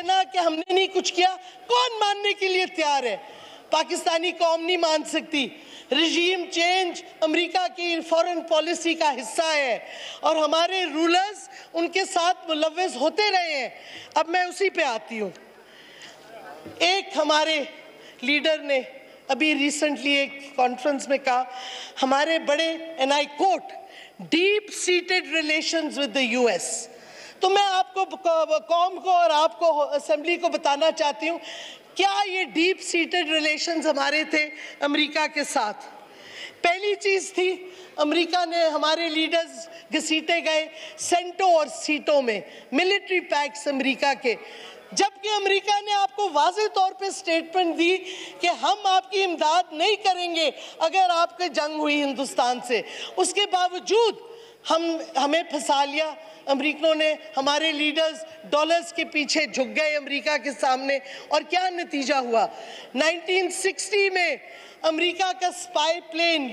کہنا کہ ہم نے نہیں کچھ کیا، کون ماننے کے لیے تیار ہے؟ پاکستانی قوم نہیں مان سکتی۔ رجیم چینج امریکہ کی فورن پالیسی کا حصہ ہے اور ہمارے رولرز ان کے ساتھ ملوث ہوتے رہے ہیں۔ اب میں اسی پہ آتی ہوں۔ ایک ہمارے لیڈر نے ابھی ریسنٹلی ایک کانفرنس میں کہا ہمارے بڑے and I quote deep seated relations with the U S. تو میں آپ کو قوم کو اور آپ کو اسمبلی کو بتانا چاہتی ہوں کیا یہ ڈیپ سیٹڈ ریلیشنز ہمارے تھے امریکہ کے ساتھ۔ پہلی چیز تھی امریکہ نے ہمارے لیڈرز گھسیٹے گئے سینٹوں اور سیٹوں میں، ملٹری پیکس امریکہ کے، جبکہ امریکہ نے آپ کو واضح طور پہ سٹیٹمنٹ دی کہ ہم آپ کی امداد نہیں کریں گے اگر آپ کی جنگ ہوئی ہندوستان سے۔ اس کے باوجود ہمیں پھنسا لیا امریکنوں نے، ہمارے لیڈرز ڈالرز کے پیچھے جھک گئے امریکہ کے سامنے، اور کیا نتیجہ ہوا؟ 1960 میں امریکہ کا سپائی پلین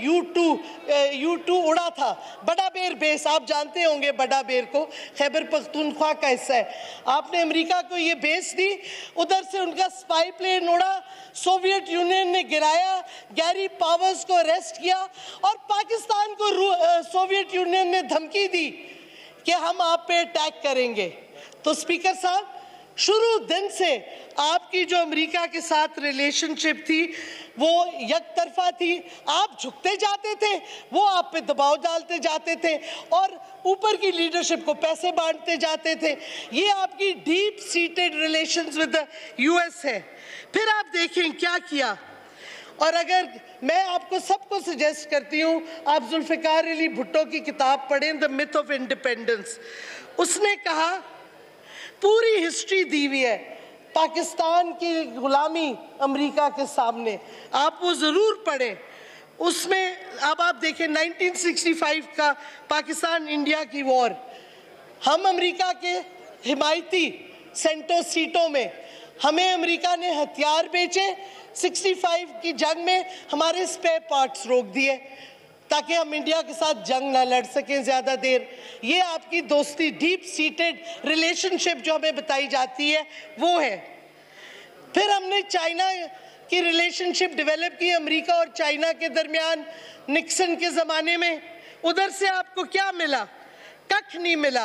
U2 اڑا تھا، بڑا بیر بیس، آپ جانتے ہوں گے بڑا بیر کو، خیبر پختونخوا کا حصہ ہے۔ آپ نے امریکہ کو یہ بیس دی، ادھر سے ان کا سپائی پلین اڑا، سوویت یونین نے گرایا، گیری پاورز کو اریسٹ کیا، اور پاکستان کو سوویت یونین نے دھمکی دی کہ ہم آپ پہ اٹیک کریں گے۔ تو اسپیکر صاحب، شروع دن سے آپ کی جو امریکہ کے ساتھ ریلیشن شپ تھی وہ یک طرفہ تھی، آپ جھکتے جاتے تھے، وہ آپ پہ دباؤ ڈالتے جاتے تھے اور اوپر کی لیڈرشپ کو پیسے بانٹتے جاتے تھے۔ یہ آپ کی deep seated relations with U S ہے۔ پھر آپ دیکھیں کیا کیا، اور اگر میں آپ کو سب کو سجیسٹ کرتی ہوں آپ ذوالفقار علی بھٹو کی کتاب پڑھیں دی میتھ آف انڈیپینڈنس۔ اس نے کہا پوری ہسٹری دی ہوئی ہے پاکستان کی غلامی امریکہ کے سامنے، آپ وہ ضرور پڑھیں۔ اس میں اب آپ دیکھیں 1965 کا پاکستان انڈیا کی وار، ہم امریکہ کے حمایتی سینٹوں سیٹوں میں، ہمیں امریکہ نے ہتھیار بیچے، 65 کی جنگ میں ہمارے اسپیئر پارٹس روک دیے تاکہ ہم انڈیا کے ساتھ جنگ نہ لڑ سکیں زیادہ دیر۔ یہ آپ کی دوستی، ڈیپ سیٹڈ ریلیشن شپ جو ہمیں بتائی جاتی ہے وہ ہے۔ پھر ہم نے چائنا کی ریلیشن شپ ڈیولپ کی امریکہ اور چائنا کے درمیان نکسن کے زمانے میں۔ ادھر سے آپ کو کیا ملا؟ ککھ نہیں ملا۔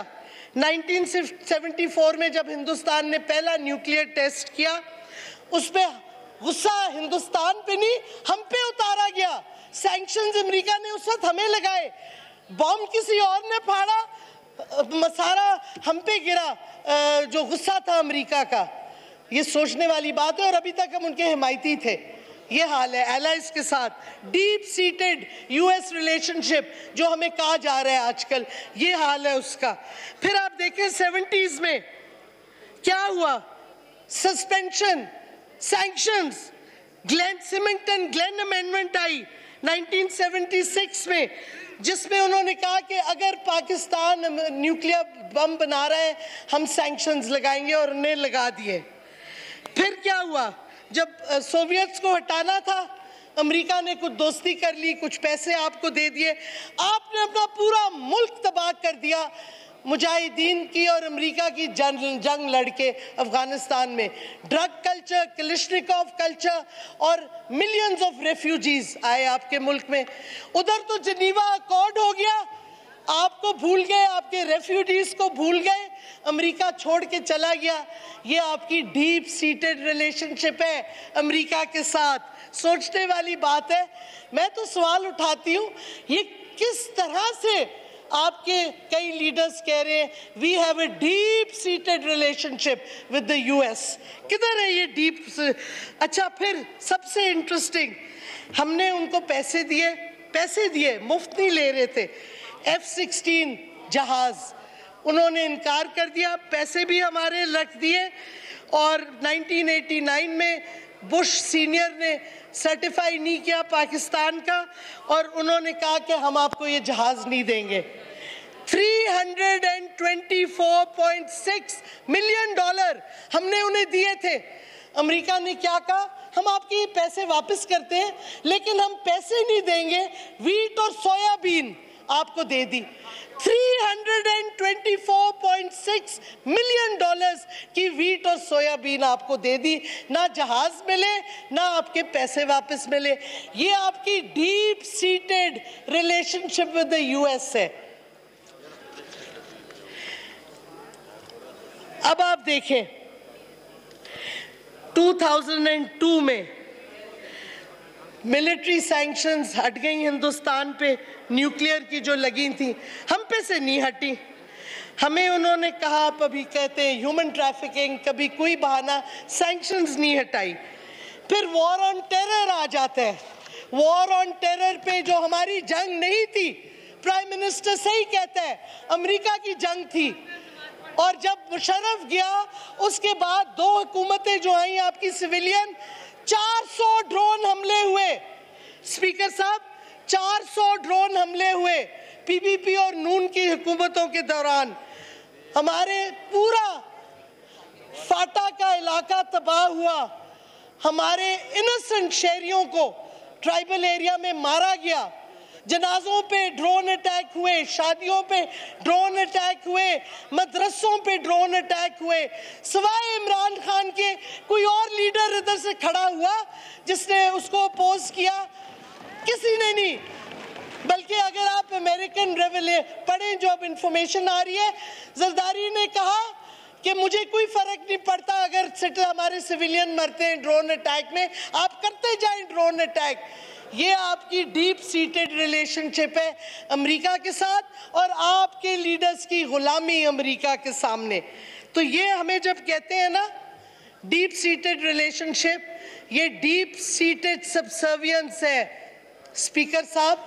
1974 میں جب ہندوستان نے پہلا نیوکلیئر ٹیسٹ کیا، اس پہ غصہ ہندوستان پہ نہیں ہم پہ اتارا گیا، سینکشنز امریکہ نے اس وقت ہمیں لگائے، بوم کسی اور نے پھاڑا، مسارا ہم پہ گرا جو غصہ تھا امریکہ کا۔ یہ سوچنے والی بات ہے، اور ابھی تک ہم ان کے حمایتی تھے۔ یہ حال ہے ایلائز کے ساتھ، deep seated U S relationship جو ہمیں کہا جا رہا ہے آج کل، یہ حال ہے اس کا۔ پھر آپ دیکھیں 70s میں کیا ہوا، suspension, sanctions, Glenn Symington Glenn amendment آئی 1976 میں، جس میں انہوں نے کہا کہ اگر پاکستان نیوکلیئر بم بنا رہا ہے ہم سینکشنز لگائیں گے، اور انہیں لگا دیے۔ پھر کیا ہوا، جب سوویتس کو ہٹانا تھا امریکہ نے کچھ دوستی کر لی، کچھ پیسے آپ کو دے دیے، آپ نے اپنا پورا ملک تباہ کر دیا مجاہدین کی اور امریکہ کی جنگ لڑ کے افغانستان میں۔ ڈرگ کلچر، کلشنکوف کلچر، اور ملینز آف ریفیوجیز آئے آپ کے ملک میں۔ ادھر تو جنیوا اکارڈ ہو گیا، آپ کو بھول گئے، آپ کے ریفیوجیز کو بھول گئے، امریکہ چھوڑ کے چلا گیا۔ یہ آپ کی ڈیپ سیٹڈ ریلیشن شپ ہے امریکہ کے ساتھ، سوچنے والی بات ہے۔ میں تو سوال اٹھاتی ہوں یہ کس طرح سے آپ کے کئی لیڈرز کہہ رہے ہیں we have a deep seated relationship with the U S, کدھر ہے یہ ڈیپ؟ اچھا، پھر سب سے انٹرسٹنگ، ہم نے ان کو پیسے دیے، مفت نہیں لے رہے تھے، F-16 جہاز، انہوں نے انکار کر دیا، پیسے بھی ہمارے رکھ دیے، اور 1989 میں بش سینئر نے سرٹیفائی نہیں کیا پاکستان کا، اور انہوں نے کہا کہ ہم آپ کو یہ جہاز نہیں دیں گے۔ $324.6 ملین ہم نے انہیں دیے تھے۔ امریکہ نے کیا کہا، ہم آپ کے پیسے واپس کرتے ہیں لیکن ہم پیسے نہیں دیں گے، ویٹ اور سویا بین आपको दे दी। $324.6 मिलियन की वीट और सोयाबीन आपको दे दी। ना जहाज मिले, ना आपके पैसे वापस मिले। ये आपकी deep seated relationship with the US है। अब आप देखें 2002 में मिलिट्री सैंक्शंस हट गई हिंदुस्तान पे, न्यूक्लियर की जो लगी थी, हम पे से नहीं हटी। हमें उन्होंने कहा, आप अभी कहते हैं ह्यूमन ट्रैफिकिंग, कभी कोई बहाना, सैंक्शंस नहीं हटाई। फिर वॉर ऑन टेरर आ जाता है। वॉर ऑन टेरर पे जो हमारी जंग नहीं थी, प्राइम मिनिस्टर सही कहता है, अमेरिका की जंग थी। और जब मुशर्रफ गया, उसके बाद 2 हुकूमतें जो आई आपकी सिविलियन, 400 ड्रोन हमले हुए। स्पीकर साहब, 400 ड्रोन हमले हुए पीपीपी और नून की हुकूमतों के दौरान। हमारे पूरा फाटा का इलाका तबाह हुआ। हमारे इनोसेंट शहरियों को ट्राइबल एरिया में मारा गया। जनाजों पे ड्रोन अटैक हुए, शादियों पे ड्रोन अटैक हुए, मदरसों पे ड्रोन अटैक हुए। सिवाय इमरान खान के कोई और लीडर इधर से खड़ा हुआ जिसने उसको अपोज किया? किसी ने नहीं। बल्कि अगर आप अमेरिकन रेवले पढ़ें, जो अब इंफॉर्मेशन आ रही है, जरदारी ने कहा कि मुझे कोई फर्क नहीं पड़ता अगर हमारे सिविलियन मरते हैं ड्रोन अटैक में, आप करते जाएं ड्रोन अटैक। ये आपकी डीप सीटेड रिलेशनशिप है अमेरिका के साथ, और आपके लीडर्स की गुलामी अमेरिका के सामने। तो ये हमें जब कहते हैं ना डीप सीटेड रिलेशनशिप, ये डीप सीटेड सबसर्वियंस है। स्पीकर साहब,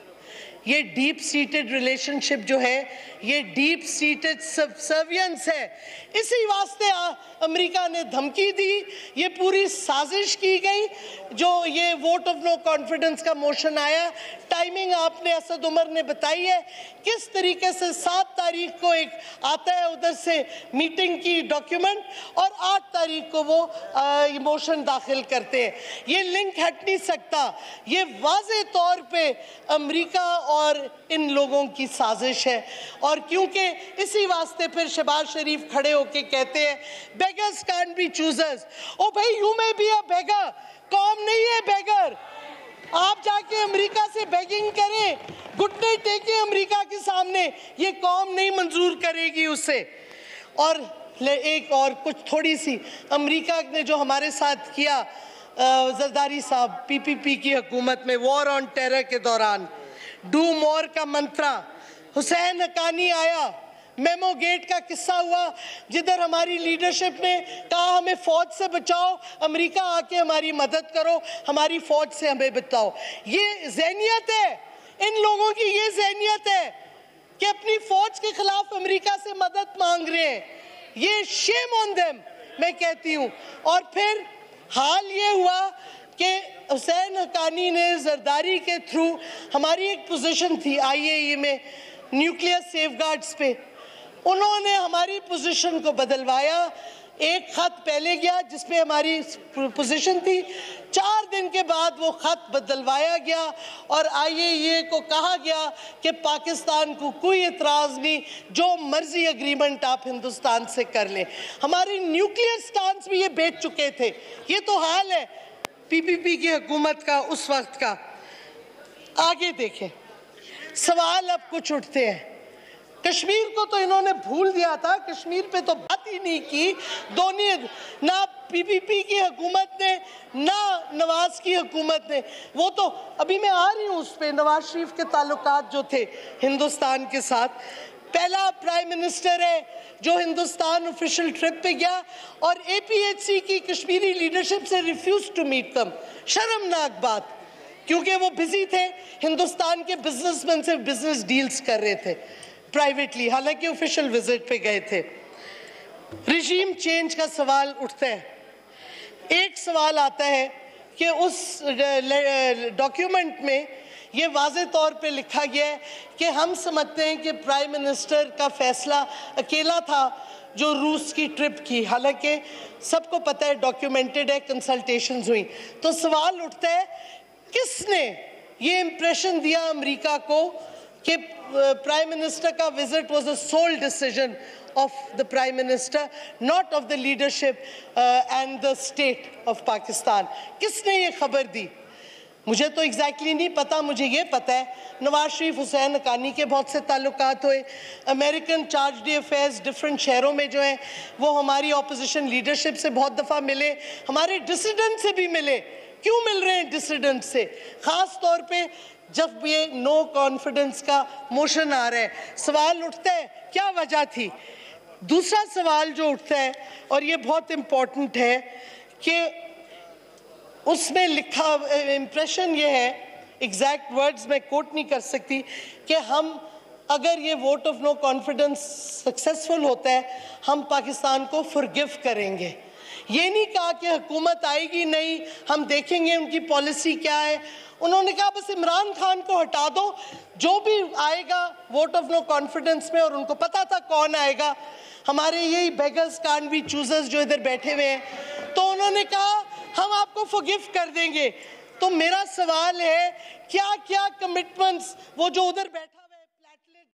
ये डीप सीटेड रिलेशनशिप जो है, ये डीप सीटेड सबसर्वियंस है। इसी वास्ते अमेरिका ने धमकी दी, ये पूरी साजिश की गई। जो ये वोट ऑफ नो कॉन्फिडेंस का मोशन आया, टाइमिंग आपने असद उमर ने बताई है किस तरीके से। 7 तारीख को एक आता है उधर से मीटिंग की डॉक्यूमेंट, और 8 तारीख को वो मोशन दाखिल करते हैं। ये लिंक हट नहीं सकता। ये वाज़े तौर पे अमेरिका और इन लोगों की साजिश है। और क्योंकि इसी वास्ते फिर शहबाज शरीफ खड़े होके कहते हैं बेगर्स कांट बी चूजर्स। ओ भाई, यू मे बी अ बेगर, कौम नहीं है बेगर। आप जाके अमेरिका से बेगिंग करें, घुटने टेके अमेरिका के सामने, ये कौम नहीं मंजूर करेगी उसे। और एक और कुछ थोड़ी सी, अमेरिका ने जो हमारे साथ किया जरदारी साहब पीपीपी की हुकूमत में वॉर ऑन टेरर के दौरान, डू मोर का मंत्रा, हुसैन हकानी आया, मेमो गेट का किस्सा हुआ, जिधर हमारी लीडरशिप ने कहा हमें फौज से बचाओ, अमेरिका आके हमारी मदद करो, हमारी फौज से हमें बचाओ। ये ज़हनियत है इन लोगों की, ये ज़हनियत है कि अपनी फौज के खिलाफ अमेरिका से मदद मांग रहे हैं। ये शेम ऑन देम, मैं कहती हूँ। और फिर हाल ये हुआ कि हुसैन हकानी ने जरदारी के थ्रू, हमारी एक पोजीशन थी आईएई में न्यूक्लियर सेफगार्ड्स पे, उन्होंने हमारी पोजीशन को बदलवाया। एक खत पहले गया जिसपे हमारी पोजीशन थी, 4 दिन के बाद वो खत बदलवाया गया और आईएईए को कहा गया कि पाकिस्तान को कोई एतराज़ नहीं, जो मर्जी एग्रीमेंट आप हिंदुस्तान से कर लें। हमारी न्यूक्लियर स्टांस भी ये बेच चुके थे। ये तो हाल है पीपीपी की हुकूमत का उस वक्त का। आगे देखें, सवाल अब कुछ उठते हैं। कश्मीर को तो इन्होंने भूल दिया था, कश्मीर पे तो बात ही नहीं की। दोनों, ना पीपीपी की हुकूमत ने ना नवाज की हुकूमत ने। वो तो अभी मैं आ रही हूँ उस पे, नवाज शरीफ के ताल्लुकात जो थे हिंदुस्तान के साथ। पहला प्राइम मिनिस्टर है जो हिंदुस्तान ऑफिशियल ट्रिप पे गया और एपीएचसी की कश्मीरी लीडरशिप से रिफ्यूज टू मीट दम। शर्मनाक बात, क्योंकि वो बिजी थे, हिंदुस्तान के बिजनेसमैन से बिजनेस डील्स कर रहे थे प्राइवेटली, हालांकि ऑफिशियल विजिट पे गए थे। रिजीम चेंज का सवाल उठता है। एक सवाल आता है कि उस डॉक्यूमेंट में ये वाज़े तौर पे लिखा गया है कि हम समझते हैं कि प्राइम मिनिस्टर का फैसला अकेला था जो रूस की ट्रिप की, हालांकि सबको पता है, डॉक्यूमेंटेड है, कंसल्टेशंस हुई। तो सवाल उठता है किसने ये इम्प्रेशन दिया अमेरिका को कि प्राइम मिनिस्टर का visit was a sole decision of the Prime Minister, not of the leadership and the state of Pakistan. किसने ये खबर दी? मुझे तो एग्जैक्टली नहीं पता, मुझे ये पता है नवाज शरीफ हुसैन हक्कानी के बहुत से ताल्लुकात हुए, American chargé d'affaires different शहरों में जो हैं वो हमारी ऑपोजिशन लीडरशिप से बहुत दफ़ा मिले, हमारे डिसिडेंट से भी मिले। क्यों मिल रहे हैं डिसिडेंट से? ख़ास तौर पे जब ये नो कॉन्फिडेंस का मोशन आ रहा है, सवाल उठता है क्या वजह थी। दूसरा सवाल जो उठता है और ये बहुत इम्पोर्टेंट है कि उसमें लिखा इम्प्रेशन ये है, एग्जैक्ट वर्ड्स मैं कोट नहीं कर सकती, कि हम अगर ये vote of no confidence successful होता है हम पाकिस्तान को फॉरगिव करेंगे। ये नहीं कहा कि हुकूमत आएगी नहीं, हम देखेंगे उनकी पॉलिसी क्या है। उन्होंने कहा बस इमरान खान को हटा दो, जो भी आएगा वोट ऑफ नो कॉन्फिडेंस में, और उनको पता था कौन आएगा, हमारे यही बेगर्स कांट बी चूजर्स जो इधर बैठे हुए हैं, तो उन्होंने कहा हम आपको फॉरगिव कर देंगे। तो मेरा सवाल है क्या क्या कमिटमेंट्स वो जो उधर बैठा